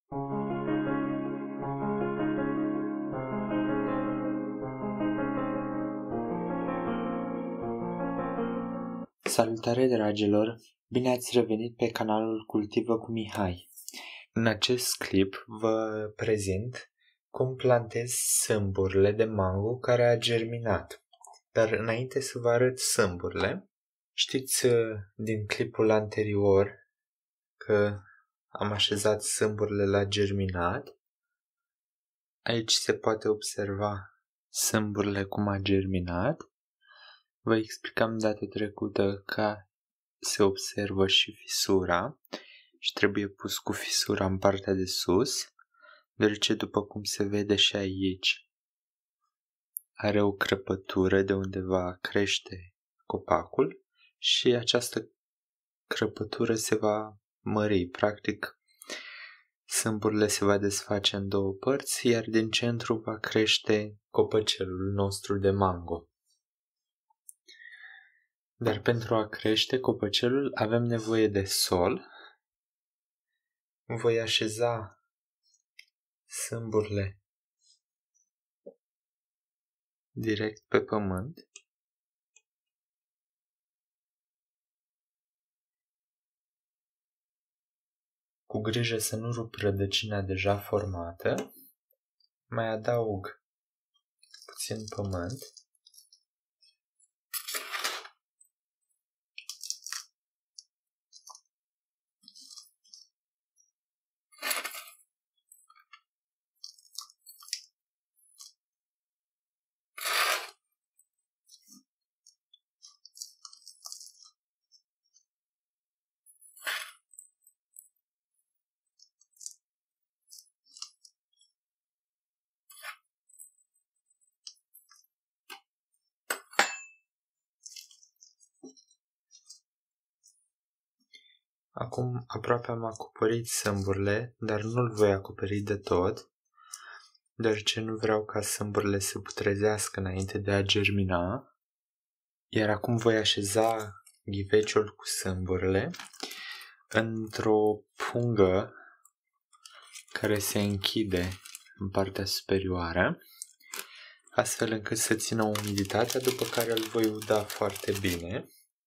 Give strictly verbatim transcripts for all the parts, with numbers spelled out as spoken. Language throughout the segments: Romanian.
Salutare, dragilor! Bine ați revenit pe canalul Cultivă cu Mihai. În acest clip vă prezint cum plantez sâmburile de mango care a germinat. Dar înainte să vă arăt sâmburile, știți din clipul anterior că am așezat sâmburile la germinat. Aici se poate observa sâmburile cum a germinat. Vă explicam data trecută că se observă și fisura și trebuie pus cu fisura în partea de sus, deoarece după cum se vede și aici are o crăpătură de unde va crește copacul și această crăpătură se va mări. Practic, sâmburile se va desface în două părți, iar din centru va crește copăcelul nostru de mango. Dar pentru a crește copăcelul avem nevoie de sol. Voi așeza sâmburile direct pe pământ. Cu grijă să nu rup rădăcina deja formată. Mai adaug puțin pământ. Acum aproape am acoperit sâmburile, dar nu-l voi acoperi de tot, deoarece nu vreau ca sâmburile să putrezească înainte de a germina. Iar acum voi așeza ghiveciul cu sâmburile într-o pungă care se închide în partea superioară, astfel încât să țină umiditatea, după care îl voi uda foarte bine.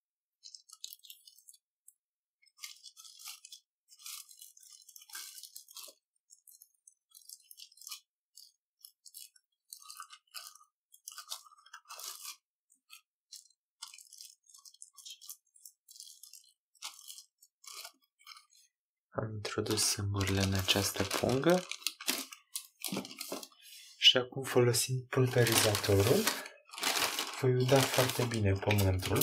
Am introdus sâmburile în această pungă și acum, folosind pulverizatorul, voi uda foarte bine pământul.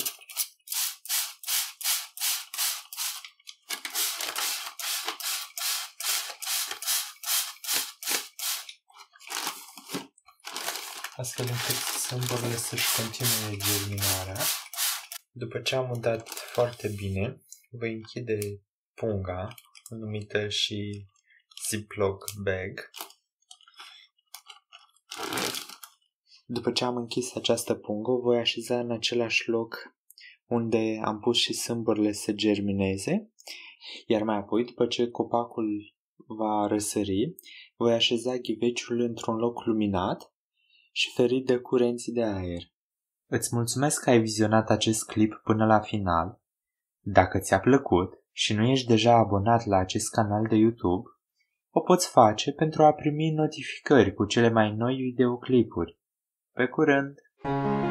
Astfel încât sâmburile să-și continue germinarea. După ce am udat foarte bine, voi închide punga, numită și Ziploc bag. După ce am închis această pungă, o voi așeza în același loc unde am pus și sâmburile să germineze, iar mai apoi, după ce copacul va răsări, voi așeza ghiveciul într-un loc luminat și ferit de curenții de aer. Îți mulțumesc că ai vizionat acest clip până la final. Dacă ți-a plăcut și nu ești deja abonat la acest canal de YouTube, o poți face pentru a primi notificări cu cele mai noi videoclipuri. Pe curând!